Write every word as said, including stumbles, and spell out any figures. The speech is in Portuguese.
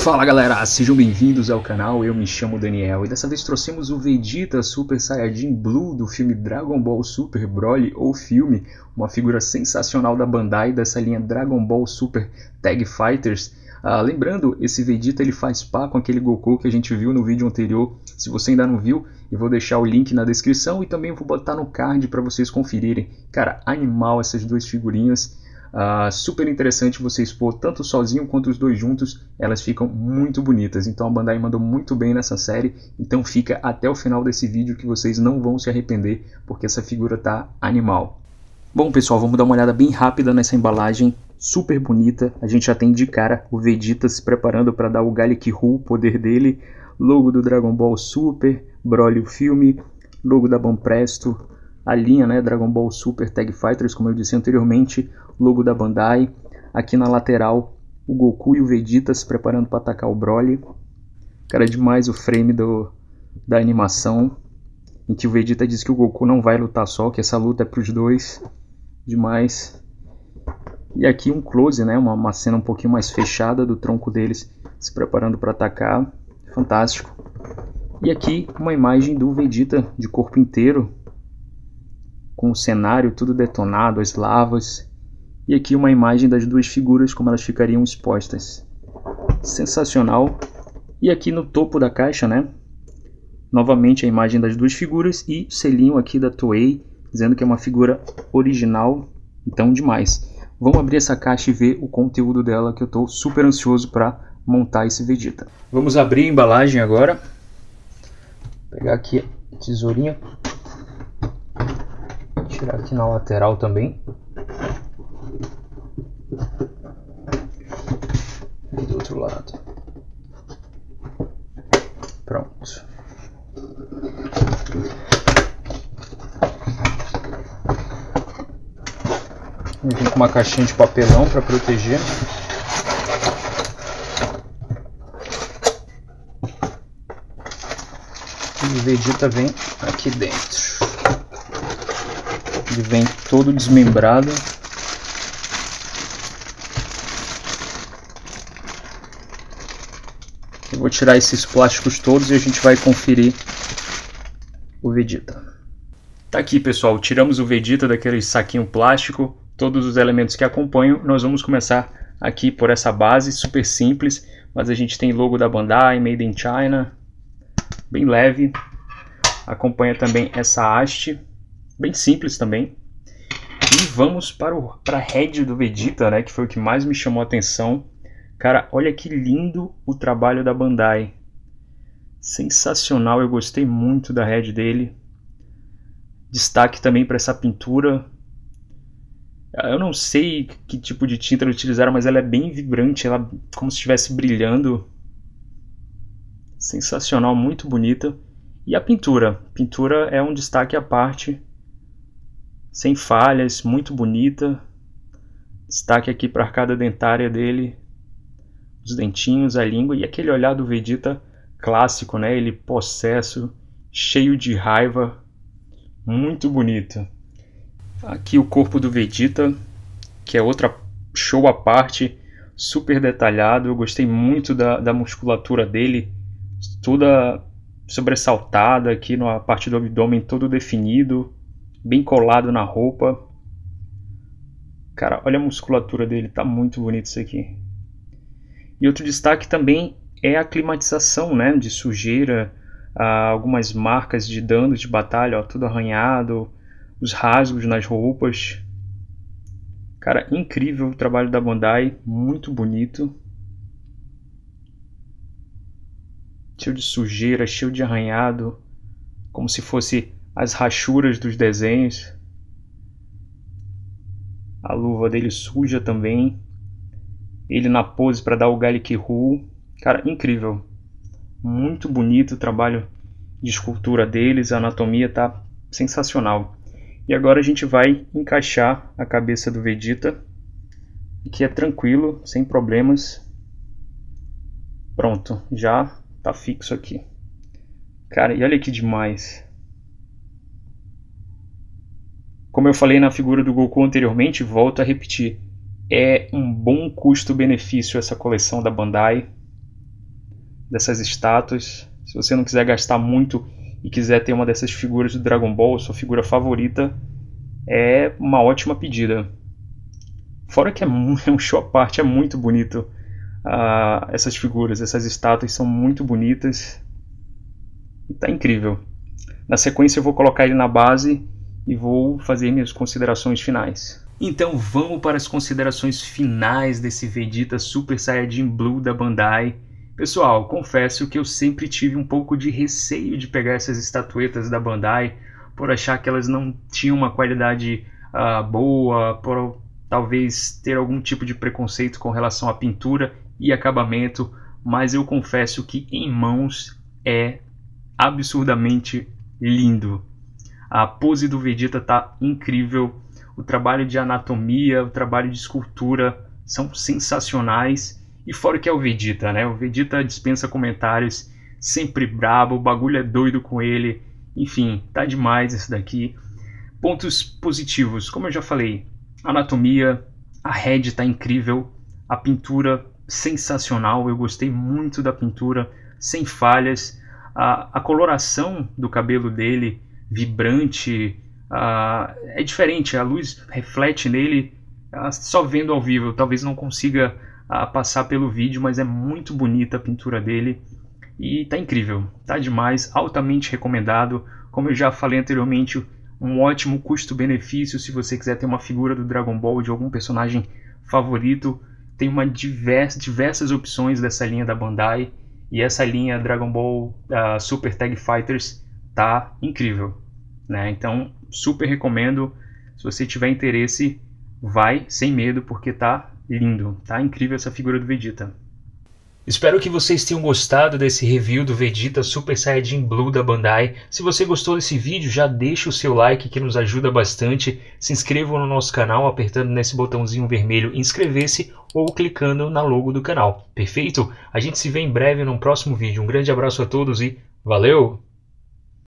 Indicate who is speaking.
Speaker 1: Fala galera, sejam bem-vindos ao canal, eu me chamo Daniel e dessa vez trouxemos o Vegeta Super Saiyajin Blue do filme Dragon Ball Super Broly ou filme, uma figura sensacional da Bandai dessa linha Dragon Ball Super Tag Fighters. Ah, lembrando, esse Vegeta ele faz par com aquele Goku que a gente viu no vídeo anterior. Se você ainda não viu, eu vou deixar o link na descrição e também vou botar no card para vocês conferirem. Cara, animal essas duas figurinhas. Uh, super interessante você expor tanto sozinho quanto os dois juntos, elas ficam muito bonitas. Então a Bandai mandou muito bem nessa série, então fica até o final desse vídeo que vocês não vão se arrepender, porque essa figura tá animal. Bom pessoal, vamos dar uma olhada bem rápida nessa embalagem, super bonita. A gente já tem de cara o Vegeta se preparando para dar o Gallic Hu, o poder dele, logo do Dragon Ball Super, Broly o filme, logo da Banpresto, a linha, né, Dragon Ball Super Tag Fighters, como eu disse anteriormente, logo da Bandai. Aqui na lateral, o Goku e o Vegeta se preparando para atacar o Broly. Cara, demais o frame do, da animação, em que o Vegeta diz que o Goku não vai lutar só, que essa luta é para os dois. Demais. E aqui um close, né, uma, uma cena um pouquinho mais fechada do tronco deles se preparando para atacar. Fantástico. E aqui uma imagem do Vegeta de corpo inteiro, com o cenário tudo detonado, as lavas. E aqui uma imagem das duas figuras, como elas ficariam expostas. Sensacional. E aqui no topo da caixa, né? Novamente a imagem das duas figuras e o selinho aqui da Toei, dizendo que é uma figura original. Então, demais. Vamos abrir essa caixa e ver o conteúdo dela, que eu estou super ansioso para montar esse Vegeta. Vamos abrir a embalagem agora. Vou pegar aqui a tesourinha. Tirar aqui na lateral também. E do outro lado. Pronto. Vem com uma caixinha de papelão para proteger. E o Vegeta vem aqui dentro. Ele vem todo desmembrado. Eu vou tirar esses plásticos todos e a gente vai conferir o Vegeta. Tá aqui pessoal, tiramos o Vegeta daquele saquinho plástico, todos os elementos que acompanham. Nós vamos começar aqui por essa base, super simples, mas a gente tem logo da Bandai, Made in China, bem leve. Acompanha também essa haste, bem simples também. E vamos para, o, para a head do Vegeta, né, que foi o que mais me chamou a atenção. Cara, olha que lindo o trabalho da Bandai. Sensacional, eu gostei muito da head dele. Destaque também para essa pintura. Eu não sei que tipo de tinta eles utilizaram, mas ela é bem vibrante, ela como se estivesse brilhando. Sensacional, muito bonita. E a pintura. A pintura é um destaque à parte. Sem falhas, muito bonita. Destaque aqui para a arcada dentária dele. Os dentinhos, a língua e aquele olhar do Vegeta clássico, né? Ele possesso, cheio de raiva. Muito bonito. Aqui o corpo do Vegeta, que é outra show à parte. Super detalhado. Eu gostei muito da, da musculatura dele. Toda sobressaltada aqui na parte do abdômen, todo definido. Bem colado na roupa. Cara, olha a musculatura dele, tá muito bonito isso aqui. E outro destaque também é a climatização, né, de sujeira, ah, algumas marcas de danos de batalha, ó, tudo arranhado, os rasgos nas roupas. Cara, incrível o trabalho da Bandai, muito bonito. Cheio de sujeira, cheio de arranhado, como se fosse as rachuras dos desenhos. A luva dele suja também. Ele na pose para dar o Gallic Hu. Cara, incrível. Muito bonito o trabalho de escultura deles. A anatomia tá sensacional. E agora a gente vai encaixar a cabeça do Vegeta. Que é tranquilo, sem problemas. Pronto, já tá fixo aqui. Cara, e olha que demais. Como eu falei na figura do Goku anteriormente, volto a repetir. É um bom custo-benefício essa coleção da Bandai. dessas estátuas. Se você não quiser gastar muito e quiser ter uma dessas figuras do Dragon Ball, sua figura favorita, é uma ótima pedida. Fora que é um show à parte, é muito bonito. Uh, essas figuras, essas estátuas são muito bonitas. E tá incrível. Na sequência eu vou colocar ele na base e vou fazer minhas considerações finais. Então vamos para as considerações finais desse Vegeta Super Saiyajin Blue da Bandai. Pessoal, confesso que eu sempre tive um pouco de receio de pegar essas estatuetas da Bandai, por achar que elas não tinham uma qualidade uh, boa, por talvez ter algum tipo de preconceito com relação à pintura e acabamento, mas eu confesso que em mãos é absurdamente lindo. A pose do Vegeta está incrível, o trabalho de anatomia, o trabalho de escultura são sensacionais. E fora que é o Vegeta, né? O Vegeta dispensa comentários, sempre brabo, o bagulho é doido com ele. Enfim, tá demais isso daqui. Pontos positivos, como eu já falei, anatomia, a head tá incrível, a pintura sensacional, eu gostei muito da pintura, sem falhas. A, a coloração do cabelo dele, vibrante, a, é diferente, a luz reflete nele, a, só vendo ao vivo, talvez não consiga a passar pelo vídeo, mas é muito bonita a pintura dele e tá incrível, tá demais, altamente recomendado. Como eu já falei anteriormente, um ótimo custo-benefício se você quiser ter uma figura do Dragon Ball, de algum personagem favorito. Tem uma divers, diversas opções dessa linha da Bandai e essa linha Dragon Ball uh, Super Tag Fighters tá incrível, né? Então super recomendo, se você tiver interesse, vai sem medo porque tá lindo, tá incrível essa figura do Vegeta. Espero que vocês tenham gostado desse review do Vegeta Super Saiyajin Blue da Bandai. Se você gostou desse vídeo, já deixa o seu like que nos ajuda bastante. Se inscreva no nosso canal apertando nesse botãozinho vermelho inscrever-se ou clicando na logo do canal. Perfeito? A gente se vê em breve num próximo vídeo. Um grande abraço a todos e valeu!